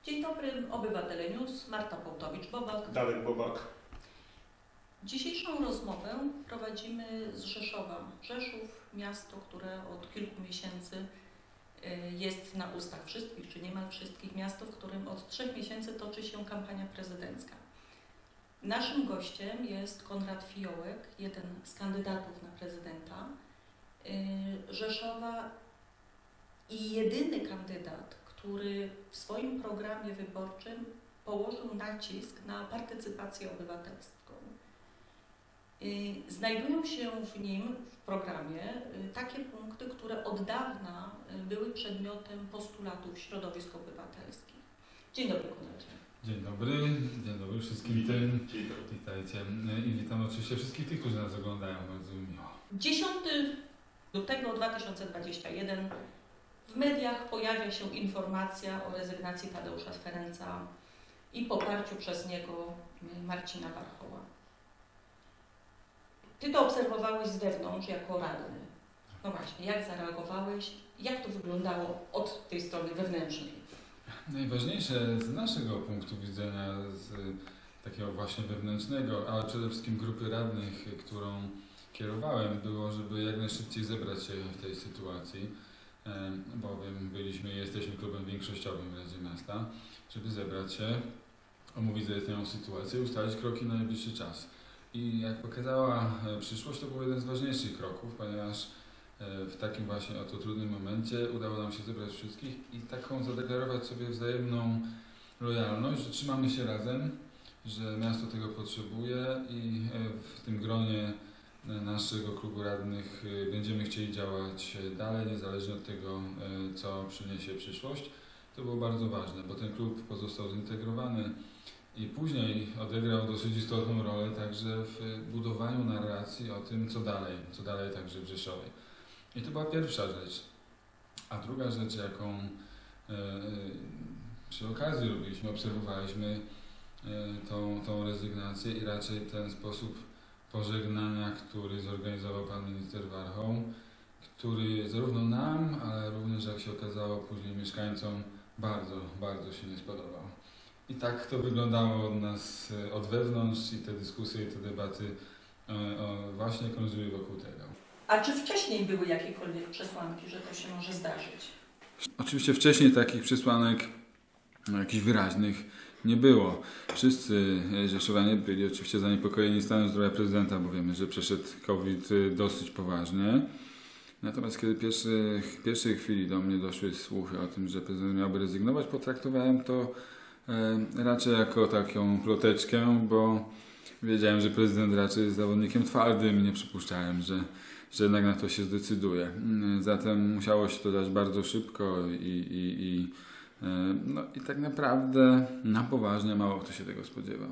Dzień dobry, Obywatele News, Marta Połtowicz-Bobak. Darek Bobak. Dzisiejszą rozmowę prowadzimy z Rzeszowa. Rzeszów, miasto, które od kilku miesięcy jest na ustach wszystkich, czy niemal wszystkich, miasto, w którym od 3 miesięcy toczy się kampania prezydencka. Naszym gościem jest Konrad Fiołek, jeden z kandydatów na prezydenta Rzeszowa i jedyny kandydat, który w swoim programie wyborczym położył nacisk na partycypację obywatelską. Znajdują się w nim, w programie, takie punkty, które od dawna były przedmiotem postulatów środowisk obywatelskich. Dzień dobry, Konradzie. Dzień dobry wszystkim. Witajcie. I witam oczywiście wszystkich tych, którzy nas oglądają. Bardzo mi miło. 10 lutego 2021 w mediach pojawia się informacja o rezygnacji Tadeusza Ferenca i poparciu przez niego Marcina Warchoła. Ty to obserwowałeś z wewnątrz jako radny. No właśnie, jak zareagowałeś? Jak to wyglądało od tej strony wewnętrznej? Najważniejsze z naszego punktu widzenia, z takiego właśnie wewnętrznego, ale przede wszystkim grupy radnych, którą kierowałem, było, żeby jak najszybciej zebrać się w tej sytuacji, bowiem jesteśmy klubem większościowym w Radzie Miasta, żeby zebrać się, omówić zaistniałą sytuację i ustalić kroki na najbliższy czas. I jak pokazała przyszłość, to był jeden z ważniejszych kroków, ponieważ w takim właśnie oto trudnym momencie udało nam się zebrać wszystkich i taką zadeklarować sobie wzajemną lojalność, że trzymamy się razem, że miasto tego potrzebuje i w tym gronie naszego klubu radnych będziemy chcieli działać dalej, niezależnie od tego, co przyniesie przyszłość. To było bardzo ważne, bo ten klub pozostał zintegrowany i później odegrał dosyć istotną rolę także w budowaniu narracji o tym, co dalej także w Rzeszowie. I to była pierwsza rzecz. A druga rzecz, jaką przy okazji robiliśmy, obserwowaliśmy tą rezygnację i raczej ten sposób pożegnania, który zorganizował pan minister Warchoł, który zarówno nam, ale również, jak się okazało, później mieszkańcom bardzo się nie spodobał. I tak to wyglądało od nas, od wewnątrz i te dyskusje, i te debaty właśnie krążyły wokół tego. A czy wcześniej były jakiekolwiek przesłanki, że to się może zdarzyć? Oczywiście wcześniej takich przesłanek jakichś wyraźnych nie było. Wszyscy rzeszowianie byli oczywiście zaniepokojeni stanem zdrowia prezydenta, bo wiemy, że przeszedł COVID dosyć poważnie. Natomiast kiedy w pierwszej chwili do mnie doszły słuchy o tym, że prezydent miałby rezygnować, potraktowałem to raczej jako taką ploteczkę, bo wiedziałem, że prezydent raczej jest zawodnikiem twardym i nie przypuszczałem, że jednak na to się zdecyduje. Zatem musiało się to dać bardzo szybko i tak naprawdę na poważnie mało kto się tego spodziewał.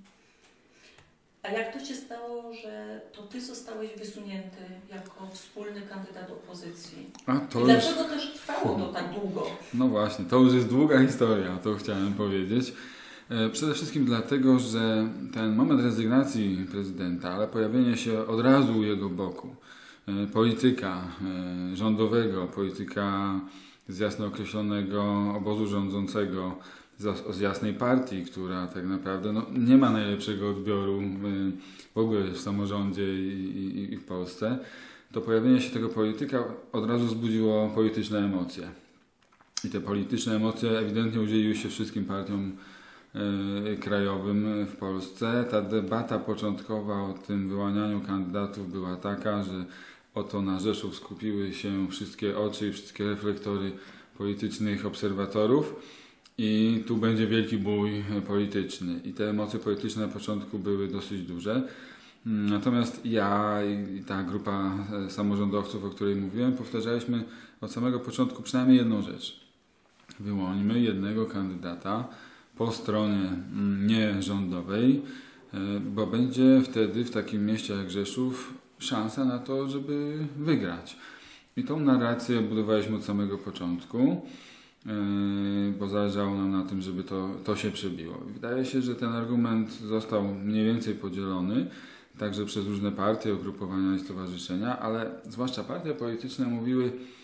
A jak to się stało, że to ty zostałeś wysunięty jako wspólny kandydat opozycji? Dlaczego też trwało to tak długo? No właśnie, to już jest długa historia, to chciałem powiedzieć. Przede wszystkim dlatego, że ten moment rezygnacji prezydenta, ale pojawienie się od razu u jego boku polityka rządowego, polityka z jasno określonego obozu rządzącego, z jasnej partii, która tak naprawdę nie ma najlepszego odbioru w ogóle w samorządzie i w Polsce, to pojawienie się tego polityka od razu wzbudziło polityczne emocje. I te polityczne emocje ewidentnie udzieliły się wszystkim partiom krajowym w Polsce. Ta debata początkowa o tym wyłanianiu kandydatów była taka, że oto na Rzeszów skupiły się wszystkie oczy i wszystkie reflektory politycznych obserwatorów i tu będzie wielki bój polityczny. I te emocje polityczne na początku były dosyć duże. Natomiast ja i ta grupa samorządowców, o której mówiłem, powtarzaliśmy od samego początku przynajmniej jedną rzecz. Wyłonimy jednego kandydata po stronie nierządowej, bo będzie wtedy w takim mieście jak Rzeszów szansa na to, żeby wygrać. I tą narrację budowaliśmy od samego początku, bo zależało nam na tym, żeby to się przebiło. Wydaje się, że ten argument został mniej więcej podzielony, także przez różne partie, ugrupowania i stowarzyszenia, ale zwłaszcza partie polityczne mówiły,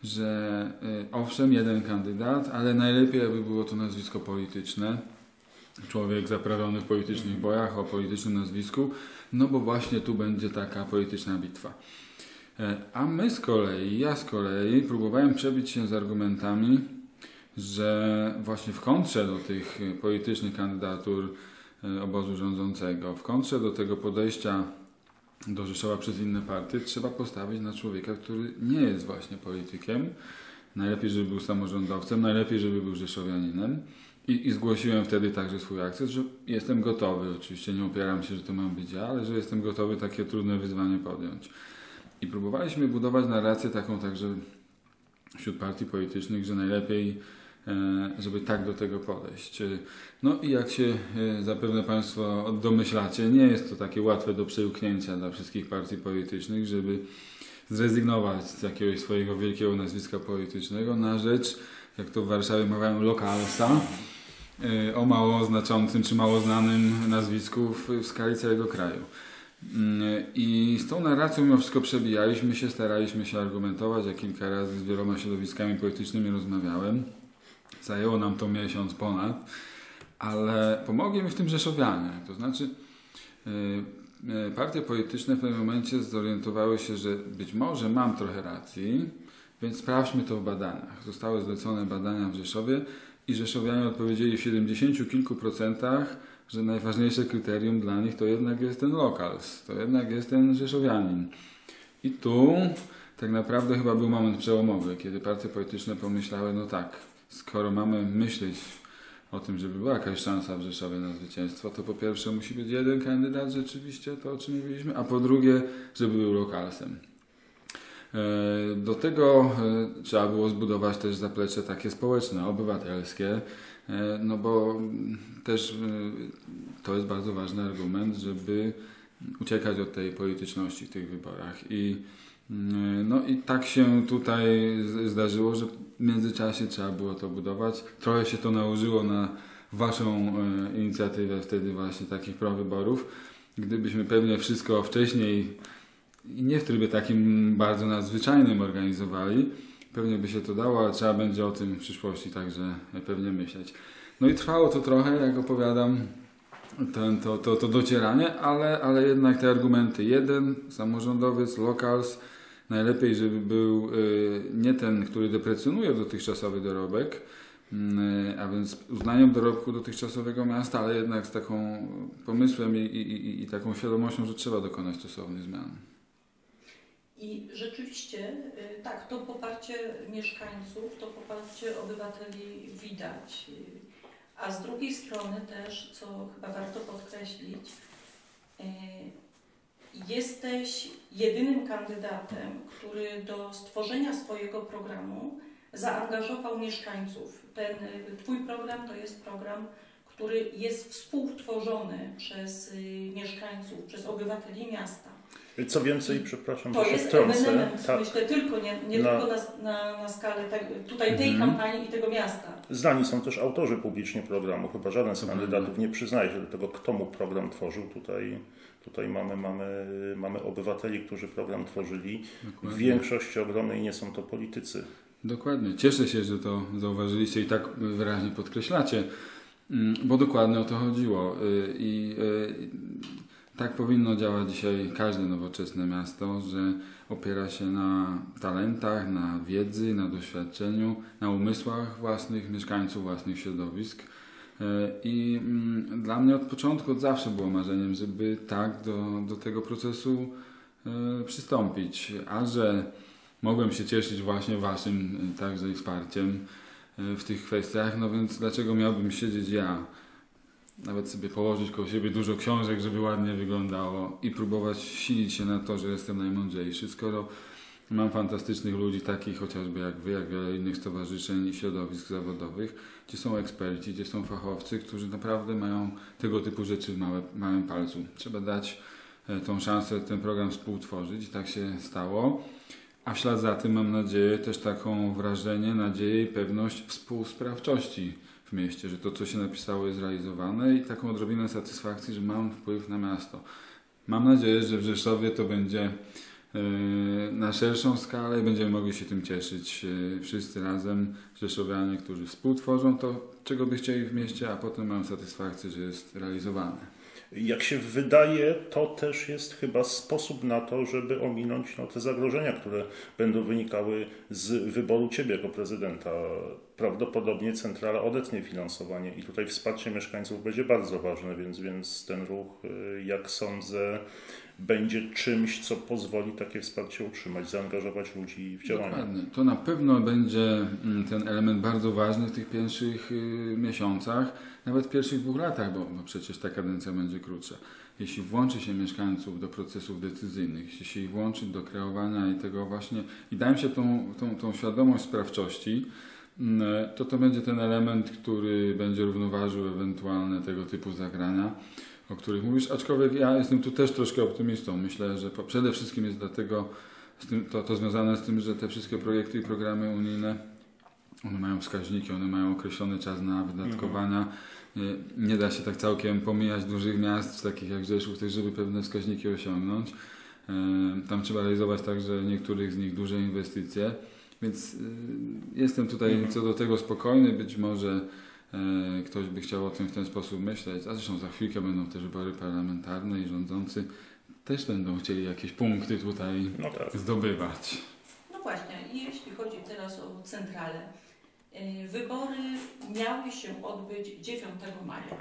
że owszem, jeden kandydat, ale najlepiej jakby było to nazwisko polityczne. Człowiek zaprawiony w politycznych bojach, o politycznym nazwisku, no bo właśnie tu będzie taka polityczna bitwa. A ja z kolei próbowałem przebić się z argumentami, że właśnie w kontrze do tych politycznych kandydatur obozu rządzącego, w kontrze do tego podejścia do Rzeszowa przez inne partie, trzeba postawić na człowieka, który nie jest właśnie politykiem. Najlepiej, żeby był samorządowcem, najlepiej, żeby był rzeszowianinem. I zgłosiłem wtedy także swój akces, że jestem gotowy, oczywiście nie opieram się, że to mam być ja, ale że jestem gotowy takie trudne wyzwanie podjąć. I próbowaliśmy budować narrację taką także wśród partii politycznych, że najlepiej, żeby tak do tego podejść. No i jak się zapewne Państwo domyślacie, nie jest to takie łatwe do przełknięcia dla wszystkich partii politycznych, żeby zrezygnować z jakiegoś swojego wielkiego nazwiska politycznego na rzecz, jak to w Warszawie mawiają, lokalsa, o mało znaczącym czy mało znanym nazwisku w skali całego kraju. I z tą narracją mimo wszystko przebijaliśmy się, staraliśmy się argumentować, ja kilka razy z wieloma środowiskami politycznymi rozmawiałem. Zajęło nam to miesiąc ponad, ale pomogli mi w tym rzeszowianie. To znaczy partie polityczne w pewnym momencie zorientowały się, że być może mam trochę racji, więc sprawdźmy to w badaniach. Zostały zlecone badania w Rzeszowie i rzeszowianie odpowiedzieli w 70 kilku procentach, że najważniejsze kryterium dla nich to jednak jest ten lokals, to jednak jest ten rzeszowianin. I tu tak naprawdę chyba był moment przełomowy, kiedy partie polityczne pomyślały, no tak, skoro mamy myśleć o tym, żeby była jakaś szansa w Rzeszowie na zwycięstwo, to po pierwsze musi być jeden kandydat rzeczywiście, to o czym mówiliśmy, a po drugie, żeby był lokalsem. Do tego trzeba było zbudować też zaplecze takie społeczne, obywatelskie, no bo też to jest bardzo ważny argument, żeby uciekać od tej polityczności w tych wyborach. No i tak się tutaj zdarzyło, że w międzyczasie trzeba było to budować. Trochę się to nałożyło na Waszą inicjatywę wtedy właśnie takich prowyborów. Gdybyśmy pewnie wszystko wcześniej i nie w trybie takim bardzo nadzwyczajnym organizowali, pewnie by się to dało, ale trzeba będzie o tym w przyszłości także pewnie myśleć. No i trwało to trochę, jak opowiadam, to docieranie, ale jednak te argumenty. Jeden, samorządowiec, lokals, najlepiej, żeby był nie ten, który deprecjonuje dotychczasowy dorobek, a więc uznaniem dorobku dotychczasowego miasta, ale jednak z taką pomysłem i taką świadomością, że trzeba dokonać stosownych zmian. I rzeczywiście tak, to poparcie mieszkańców, to poparcie obywateli widać. A z drugiej strony też, co chyba warto podkreślić, jesteś jedynym kandydatem, który do stworzenia swojego programu zaangażował mieszkańców. Ten Twój program to jest program, który jest współtworzony przez mieszkańców, przez obywateli miasta. Co więcej, przepraszam, to że się jest wtrącę. ewenement, Tak. myślę, tylko na skalę tej kampanii i tego miasta. Znani są też autorzy publicznie programu. Chyba żaden z kandydatów nie przyznaje się do tego, kto mu program tworzył. Tutaj mamy obywateli, którzy program tworzyli. Dokładnie. W większości ogromnej nie są to politycy. Dokładnie. Cieszę się, że to zauważyliście i tak wyraźnie podkreślacie, bo dokładnie o to chodziło. Tak powinno działać dzisiaj każde nowoczesne miasto, że opiera się na talentach, na wiedzy, na doświadczeniu, na umysłach własnych mieszkańców, własnych środowisk. I dla mnie od początku, od zawsze było marzeniem, żeby tak do tego procesu przystąpić. A że mogłem się cieszyć właśnie Waszym także wsparciem w tych kwestiach, no więc dlaczego miałbym siedzieć ja? Nawet sobie położyć koło siebie dużo książek, żeby ładnie wyglądało i próbować silić się na to, że jestem najmądrzejszy, skoro mam fantastycznych ludzi, takich chociażby jak Wy, jak wiele innych stowarzyszeń i środowisk zawodowych, gdzie są eksperci, gdzie są fachowcy, którzy naprawdę mają tego typu rzeczy w małym palcu. Trzeba dać tą szansę, ten program współtworzyć i tak się stało. A w ślad za tym mam nadzieję też taką wrażenie, nadzieję i pewność współsprawczości w mieście, że to, co się napisało, jest realizowane i taką odrobinę satysfakcji, że mam wpływ na miasto. Mam nadzieję, że w Rzeszowie to będzie na szerszą skalę i będziemy mogli się tym cieszyć wszyscy razem, rzeszowianie, którzy współtworzą to, czego by chcieli w mieście, a potem mają satysfakcję, że jest realizowane. Jak się wydaje, to też jest chyba sposób na to, żeby ominąć te zagrożenia, które będą wynikały z wyboru Ciebie jako prezydenta. Prawdopodobnie centrala odetnie finansowanie i tutaj wsparcie mieszkańców będzie bardzo ważne, więc ten ruch, jak sądzę, będzie czymś, co pozwoli takie wsparcie utrzymać, zaangażować ludzi w działania. Dokładnie. To na pewno będzie ten element bardzo ważny w tych pierwszych miesiącach, nawet w pierwszych 2 latach, bo przecież ta kadencja będzie krótsza. Jeśli włączy się mieszkańców do procesów decyzyjnych, jeśli się ich włączy do kreowania i tego właśnie, i da im się tą świadomość sprawczości, to będzie ten element, który będzie równoważył ewentualne tego typu zagrania, o których mówisz, aczkolwiek ja jestem tu też troszkę optymistą. Myślę, że przede wszystkim jest dlatego to związane z tym, że te wszystkie projekty i programy unijne, one mają wskaźniki, one mają określony czas na wydatkowania. Nie da się tak całkiem pomijać dużych miast, takich jak Rzeszów, też żeby pewne wskaźniki osiągnąć. Tam trzeba realizować także niektórych z nich duże inwestycje, więc jestem tutaj co do tego spokojny. Być może ktoś by chciał o tym w ten sposób myśleć, a zresztą za chwilkę będą też wybory parlamentarne i rządzący też będą chcieli jakieś punkty tutaj zdobywać. No właśnie, i jeśli chodzi teraz o centralę, wybory miały się odbyć 9 maja.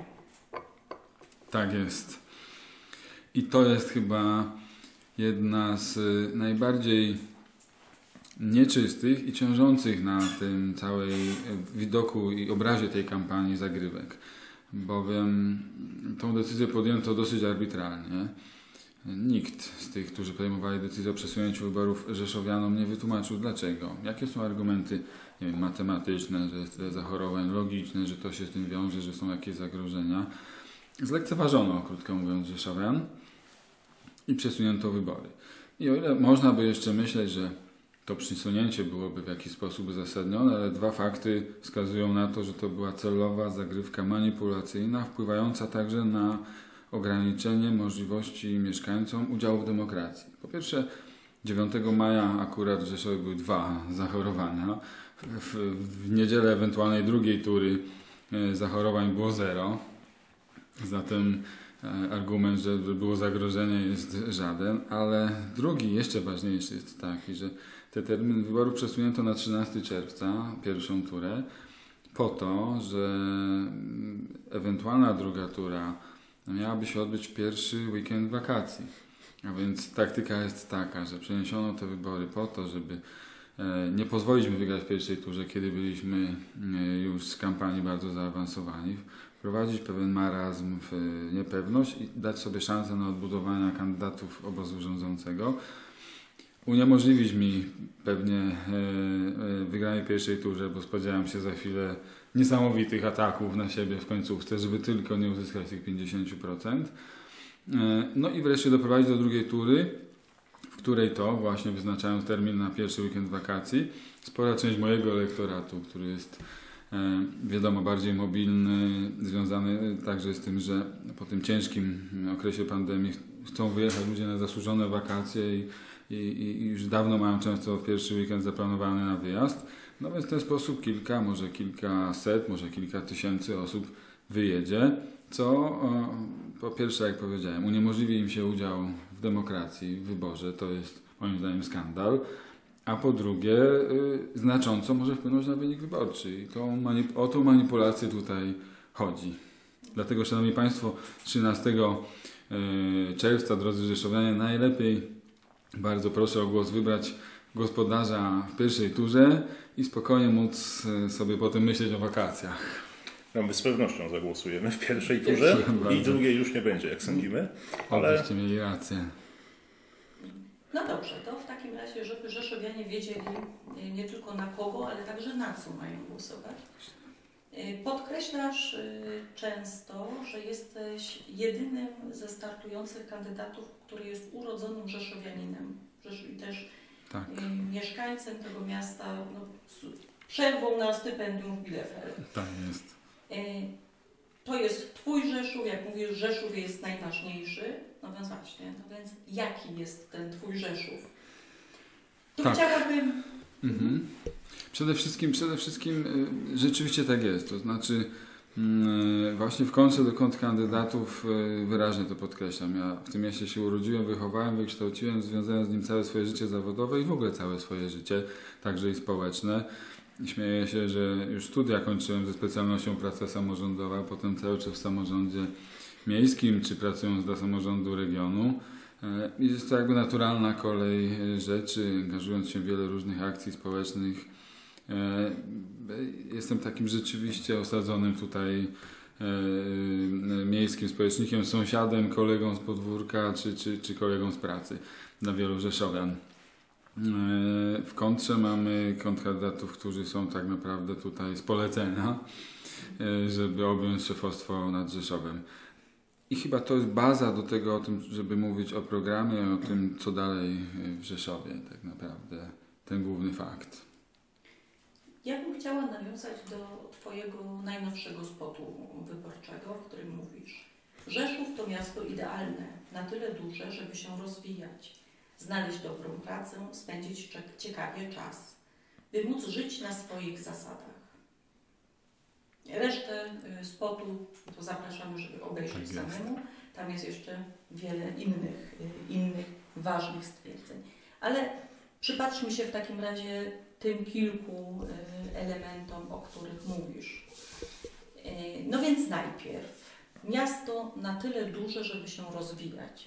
Tak jest. I to jest chyba jedna z najbardziej nieczystych i ciążących na tym całej widoku i obrazie tej kampanii zagrywek. Bowiem tą decyzję podjęto dosyć arbitralnie. Nikt z tych, którzy podejmowali decyzję o przesunięciu wyborów rzeszowianom, nie wytłumaczył dlaczego. Jakie są argumenty, nie wiem, matematyczne, że jest tyle zachorowań, logiczne, że to się z tym wiąże, że są jakieś zagrożenia. Zlekceważono, krótko mówiąc, rzeszowian i przesunięto wybory. I o ile można by jeszcze myśleć, że to przesunięcie byłoby w jakiś sposób uzasadnione, ale 2 fakty wskazują na to, że to była celowa zagrywka manipulacyjna, wpływająca także na ograniczenie możliwości mieszkańcom udziału w demokracji. Po pierwsze, 9 maja akurat w Rzeszowie były 2 zachorowania. W niedzielę ewentualnej drugiej tury zachorowań było 0. Zatem argument, że było zagrożenie, jest żaden, ale drugi, jeszcze ważniejszy jest taki, że te terminy wyborów przesunięto na 13 czerwca, pierwszą turę, po to, że ewentualna druga tura miałaby się odbyć w pierwszy weekend wakacji. A więc taktyka jest taka, że przeniesiono te wybory po to, żeby nie pozwolić mi wygrać w pierwszej turze, kiedy byliśmy już z kampanii bardzo zaawansowani, wprowadzić pewien marazm w niepewność i dać sobie szansę na odbudowanie kandydatów obozu rządzącego. Uniemożliwić mi pewnie wygranie w pierwszej turze, bo spodziewam się za chwilę niesamowitych ataków na siebie w końcówce, żeby tylko nie uzyskać tych 50%. No i wreszcie doprowadzić do drugiej tury, w której to właśnie wyznaczając termin na pierwszy weekend wakacji, spora część mojego elektoratu, który jest wiadomo bardziej mobilny, związany także z tym, że po tym ciężkim okresie pandemii chcą wyjechać ludzie na zasłużone wakacje i już dawno mają często pierwszy weekend zaplanowany na wyjazd. No więc w ten sposób kilka, może kilkaset, może kilka tysięcy osób wyjedzie, co po pierwsze, jak powiedziałem, uniemożliwi im się udział w demokracji, w wyborze, to jest moim zdaniem skandal, a po drugie znacząco może wpłynąć na wynik wyborczy i o tą manipulację tutaj chodzi. Dlatego, szanowni Państwo, 13 czerwca, drodzy rzeszowianie, najlepiej, bardzo proszę o głos, wybrać gospodarza w pierwszej turze i spokojnie móc sobie potem myśleć o wakacjach. No my z pewnością zagłosujemy w pierwszej turze i drugiej już nie będzie, jak sądzimy. Ale byście mieli rację. No dobrze, to w takim razie, żeby rzeszowianie wiedzieli nie tylko na kogo, ale także na co mają głosować. Podkreślasz często, że jesteś jedynym ze startujących kandydatów, który jest urodzonym rzeszowianinem. I też tak. Mieszkańcem tego miasta, przerwą na stypendium w Bielefeld. Tak jest. To jest Twój Rzeszów, jak mówisz, Rzeszów jest najważniejszy, no więc właśnie, no więc jaki jest ten Twój Rzeszów? Tu tak. chciałabym... Przede wszystkim rzeczywiście tak jest, to znaczy właśnie w kontrze do kontrkandydatów wyraźnie to podkreślam. Ja w tym mieście się urodziłem, wychowałem, wykształciłem, związałem z nim całe swoje życie zawodowe i w ogóle całe swoje życie, także i społeczne. Śmieję się, że już studia kończyłem ze specjalnością praca samorządowa, potem cały czas w samorządzie miejskim, czy pracując dla samorządu regionu. I jest to jakby naturalna kolej rzeczy, angażując się w wiele różnych akcji społecznych. Jestem takim rzeczywiście osadzonym tutaj miejskim społecznikiem, sąsiadem, kolegą z podwórka czy kolegą z pracy dla wielu rzeszowian. W kontrze mamy kontrkandydatów, którzy są tak naprawdę tutaj z polecenia, żeby objąć szefostwo nad Rzeszowem. I chyba to jest baza do tego, o tym, żeby mówić o programie, o tym, co dalej w Rzeszowie, tak naprawdę, ten główny fakt. Ja bym chciała nawiązać do Twojego najnowszego spotu wyborczego, w którym mówisz: Rzeszów to miasto idealne, na tyle duże, żeby się rozwijać, znaleźć dobrą pracę, spędzić ciekawie czas, by móc żyć na swoich zasadach. Resztę spotu to zapraszamy, żeby obejrzeć samemu. Tam jest jeszcze wiele innych ważnych stwierdzeń. Ale przypatrzmy się w takim razie tym kilku elementom, o których mówisz. No więc najpierw, miasto na tyle duże, żeby się rozwijać.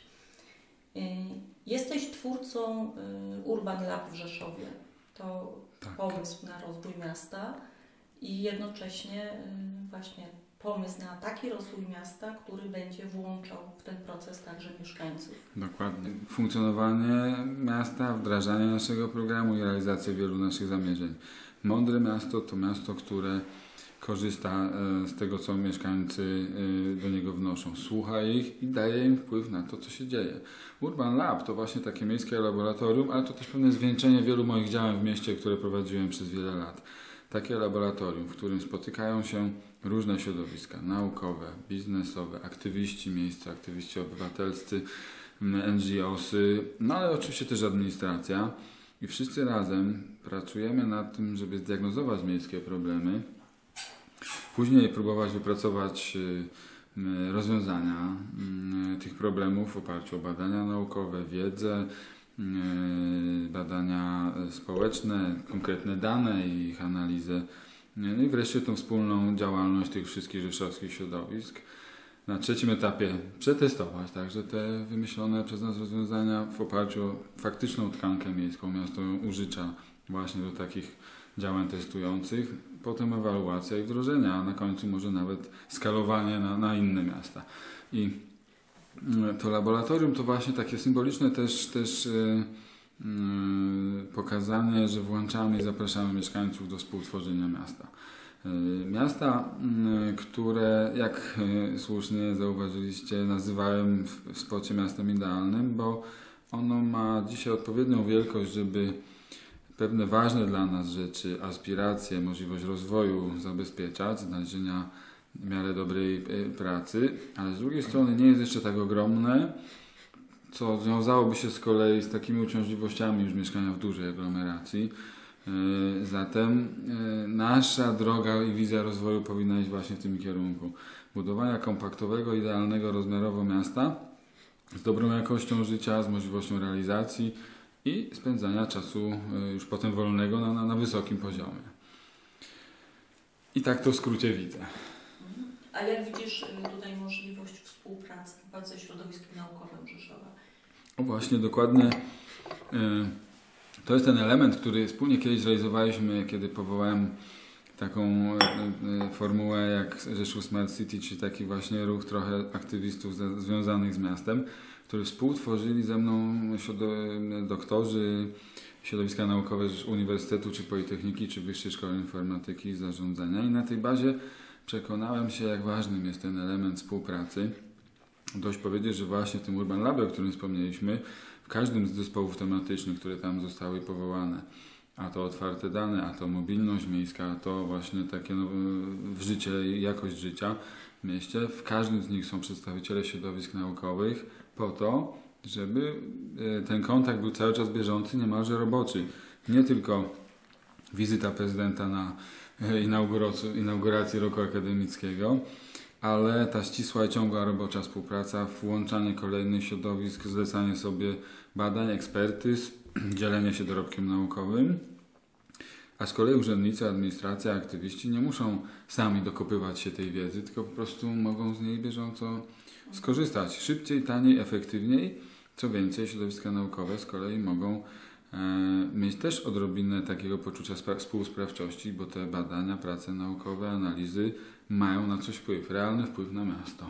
Jesteś twórcą Urban Lab w Rzeszowie. To pomysł na rozwój miasta i jednocześnie właśnie pomysł na taki rozwój miasta, który będzie włączał w ten proces także mieszkańców. Dokładnie. Funkcjonowanie miasta, wdrażanie naszego programu i realizację wielu naszych zamierzeń. Mądre miasto to miasto, które korzysta z tego, co mieszkańcy do niego wnoszą. Słucha ich i daje im wpływ na to, co się dzieje. Urban Lab to właśnie takie miejskie laboratorium, ale to też pewne zwieńczenie wielu moich działań w mieście, które prowadziłem przez wiele lat. Takie laboratorium, w którym spotykają się różne środowiska naukowe, biznesowe, aktywiści miejsca, aktywiści obywatelscy, NGO-sy, no ale oczywiście też administracja. I wszyscy razem pracujemy nad tym, żeby zdiagnozować miejskie problemy, później próbować wypracować rozwiązania tych problemów w oparciu o badania naukowe, wiedzę, badania społeczne, konkretne dane i ich analizę. No i wreszcie tą wspólną działalność tych wszystkich rzeszowskich środowisk. Na trzecim etapie przetestować także te wymyślone przez nas rozwiązania w oparciu o faktyczną tkankę miejską. Miasto ją użycza właśnie do takich działań testujących. Potem ewaluacja i wdrożenie, a na końcu może nawet skalowanie na inne miasta. I to laboratorium to właśnie takie symboliczne też pokazanie, że włączamy i zapraszamy mieszkańców do współtworzenia miasta. Miasta, które, jak słusznie zauważyliście, nazywałem w spocie miastem idealnym, bo ono ma dzisiaj odpowiednią wielkość, żeby pewne ważne dla nas rzeczy, aspiracje, możliwość rozwoju zabezpieczać, znalezienia w miarę dobrej pracy, ale z drugiej strony nie jest jeszcze tak ogromne, co wiązałoby się z kolei z takimi uciążliwościami już mieszkania w dużej aglomeracji. Zatem nasza droga i wizja rozwoju powinna iść właśnie w tym kierunku. Budowania kompaktowego, idealnego rozmiarowo miasta z dobrą jakością życia, z możliwością realizacji i spędzania czasu już potem wolnego na wysokim poziomie. I tak to w skrócie widzę. A jak widzisz tutaj możliwość współpracy ze środowiskiem naukowym Rzeszowa? O właśnie, dokładnie. To jest ten element, który wspólnie kiedyś realizowaliśmy, kiedy powołałem taką formułę jak Rzeszów Smart City, czyli taki właśnie ruch trochę aktywistów związanych z miastem, którzy współtworzyli ze mną doktorzy środowiska naukowe Uniwersytetu, czy Politechniki, czy Wyższej Szkoły Informatyki i Zarządzania. I na tej bazie przekonałem się, jak ważnym jest ten element współpracy. Dość powiedzieć, że właśnie w tym Urban Labie, o którym wspomnieliśmy, w każdym z zespołów tematycznych, które tam zostały powołane, a to otwarte dane, a to mobilność miejska, a to właśnie takie w życie i jakość życia, w mieście. W każdym z nich są przedstawiciele środowisk naukowych po to, żeby ten kontakt był cały czas bieżący, niemalże roboczy. Nie tylko wizyta prezydenta na inauguracji roku akademickiego, ale ta ścisła i ciągła robocza współpraca, włączanie kolejnych środowisk, zlecanie sobie badań, ekspertyz, dzielenie się dorobkiem naukowym. A z kolei urzędnicy, administracja, aktywiści nie muszą sami dokopywać się tej wiedzy, tylko po prostu mogą z niej bieżąco skorzystać. Szybciej, taniej, efektywniej. Co więcej, środowiska naukowe z kolei mogą mieć też odrobinę takiego poczucia współsprawczości, bo te badania, prace naukowe, analizy mają na coś wpływ, realny wpływ na miasto.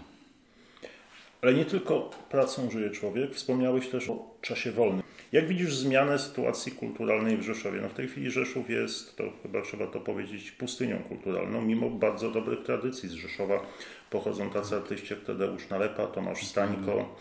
Ale nie tylko pracą żyje człowiek, wspomniałeś też o czasie wolnym. Jak widzisz zmianę sytuacji kulturalnej w Rzeszowie? No w tej chwili Rzeszów jest, to chyba trzeba to powiedzieć, pustynią kulturalną, mimo bardzo dobrych tradycji. Z Rzeszowa pochodzą tacy artyści jak Tadeusz Nalepa, Tomasz Stańko.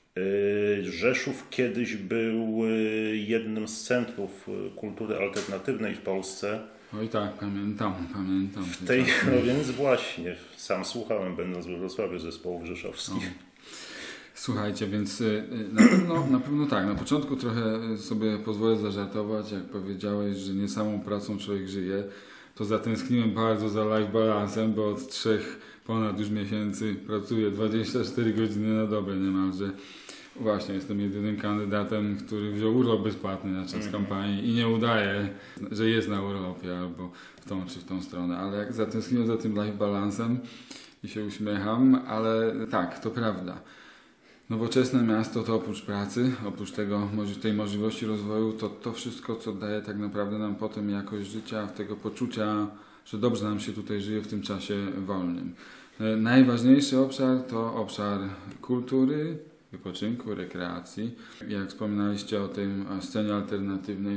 Rzeszów kiedyś był jednym z centrów kultury alternatywnej w Polsce. Oj tak, pamiętam. No więc właśnie, sam słuchałem, będąc we Wrocławiu, zespołów rzeszowskich. Słuchajcie, więc na pewno tak. Na początku trochę sobie pozwolę zażartować, jak powiedziałeś, że nie samą pracą człowiek żyje, to zatęskniłem bardzo za life balansem, bo od 3 ponad już miesięcy pracuję 24 godziny na dobę niemalże. Właśnie, jestem jedynym kandydatem, który wziął urlop bezpłatny na czas kampanii i nie udaje, że jest na urlopie albo w tą czy w tą stronę, ale jak zatęskniłem za tym life balansem i się uśmiecham, ale tak, to prawda. Nowoczesne miasto to oprócz pracy, oprócz tej możliwości rozwoju, to wszystko, co daje tak naprawdę nam potem jakość życia, tego poczucia, że dobrze nam się tutaj żyje w tym czasie wolnym. Najważniejszy obszar to obszar kultury, wypoczynku, rekreacji. Jak wspominaliście o tej scenie alternatywnej,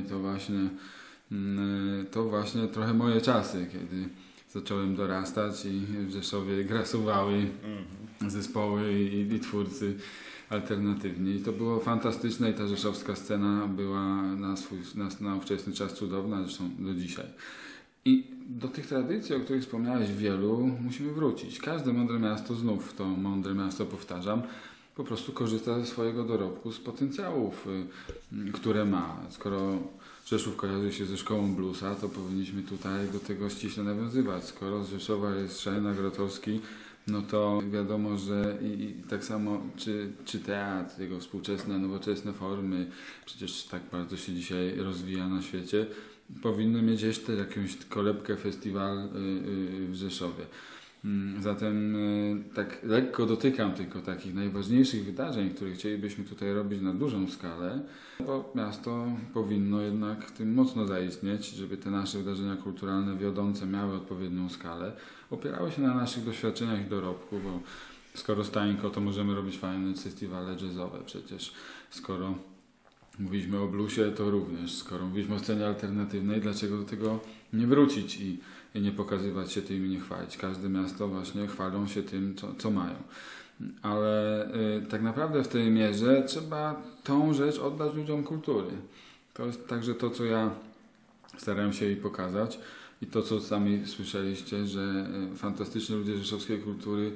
to właśnie trochę moje czasy, kiedy zacząłem dorastać i w Rzeszowie grasowały zespoły i twórcy alternatywni. I to było fantastyczne i ta rzeszowska scena była na ówczesny czas cudowna, zresztą do dzisiaj. I do tych tradycji, o których wspomniałeś wielu, musimy wrócić. Każde mądre miasto, znów to mądre miasto powtarzam, po prostu korzysta ze swojego dorobku, z potencjałów, które ma. Skoro Rzeszów kojarzy się ze szkołą bluesa, to powinniśmy tutaj do tego ściśle nawiązywać. Skoro z Rzeszowa jest Szajna Grotowski, no to wiadomo, że i tak samo czy teatr, jego współczesne, nowoczesne formy, przecież tak bardzo się dzisiaj rozwija na świecie, powinny mieć jeszcze jakąś kolebkę, festiwal w Rzeszowie. Zatem tak lekko dotykam tylko takich najważniejszych wydarzeń, które chcielibyśmy tutaj robić na dużą skalę, bo miasto powinno jednak tym mocno zaistnieć, żeby te nasze wydarzenia kulturalne wiodące miały odpowiednią skalę, opierały się na naszych doświadczeniach i dorobku, bo skoro Stańko, to możemy robić fajne festiwale jazzowe przecież, skoro mówiliśmy o bluesie, to również, skoro mówiliśmy o scenie alternatywnej, dlaczego do tego nie wrócić i nie pokazywać się tym i nie chwalić. Każde miasto właśnie chwalą się tym, co mają. Ale tak naprawdę w tej mierze trzeba tą rzecz oddać ludziom kultury. To jest także to, co ja starałem się jej pokazać i to, co sami słyszeliście, że fantastyczni ludzie rzeszowskiej kultury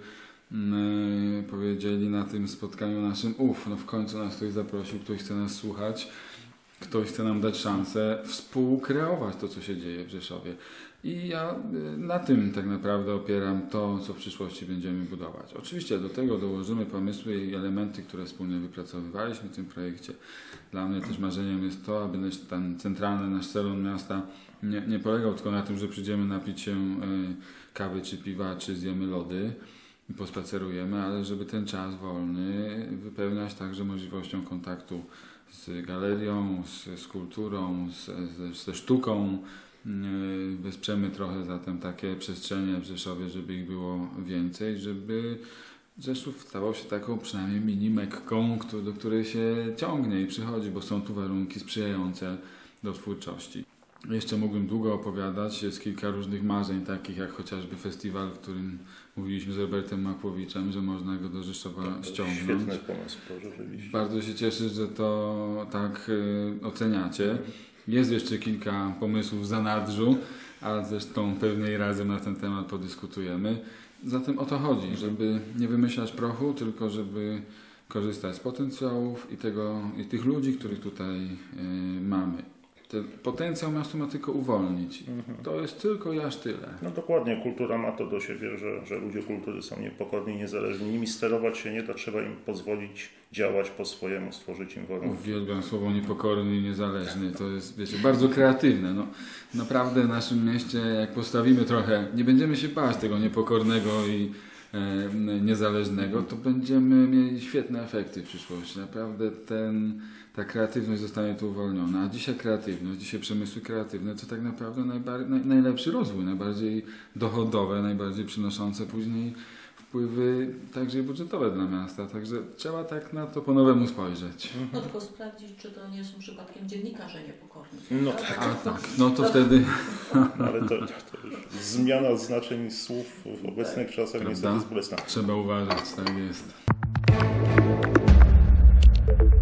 powiedzieli na tym spotkaniu naszym, no w końcu nas ktoś zaprosił, ktoś chce nas słuchać, ktoś chce nam dać szansę współkreować to, co się dzieje w Rzeszowie. I ja na tym tak naprawdę opieram to, co w przyszłości będziemy budować. Oczywiście do tego dołożymy pomysły i elementy, które wspólnie wypracowywaliśmy w tym projekcie. Dla mnie też marzeniem jest to, aby ten centralny nasz salon miasta nie polegał tylko na tym, że przyjdziemy napić się kawy czy piwa, czy zjemy lody i pospacerujemy, ale żeby ten czas wolny wypełniać także możliwością kontaktu z galerią, z kulturą, ze sztuką. Wesprzemy trochę zatem takie przestrzenie w Rzeszowie, żeby ich było więcej, żeby Rzeszów stawał się taką przynajmniej mini-Mekką, do której się ciągnie i przychodzi, bo są tu warunki sprzyjające do twórczości. Jeszcze mógłbym długo opowiadać, jest kilka różnych marzeń, takich jak chociażby festiwal, w którym mówiliśmy z Robertem Makłowiczem, że można go do Rzeszowa ściągnąć. Świetny pomysł, to rzeczywiście. Bardzo się cieszę, że to tak oceniacie. Jest jeszcze kilka pomysłów w zanadrzu, ale zresztą pewnie razem na ten temat podyskutujemy. zatem o to chodzi, żeby nie wymyślać prochu, tylko żeby korzystać z potencjałów i tych ludzi, których tutaj mamy. Ten potencjał miasto ma tylko uwolnić. To jest tylko i aż tyle. No dokładnie, kultura ma to do siebie, że ludzie kultury są niepokorni, niezależni. Nimi sterować się nie da, trzeba im pozwolić działać po swojemu, stworzyć im warunki. Uwielbiam słowo niepokorny i niezależny. To jest, wiecie, bardzo kreatywne. No, naprawdę w naszym mieście, jak postawimy trochę, nie będziemy się bać tego niepokornego i niezależnego, to będziemy mieli świetne efekty w przyszłości. Naprawdę ta kreatywność zostanie tu uwolniona. A dzisiaj kreatywność, dzisiaj przemysły kreatywne to tak naprawdę najlepszy rozwój, najbardziej dochodowe, najbardziej przynoszące później wpływy także i budżetowe dla miasta. Także trzeba tak na to po nowemu spojrzeć. No tylko sprawdzić, czy to nie są przypadkiem dziennikarze niepokorni. No prawda? tak. A tak, no to wtedy... Ale to już zmiana znaczeń słów w obecnych czasach Prawda? niestety jest bolesna. Trzeba uważać, tak jest.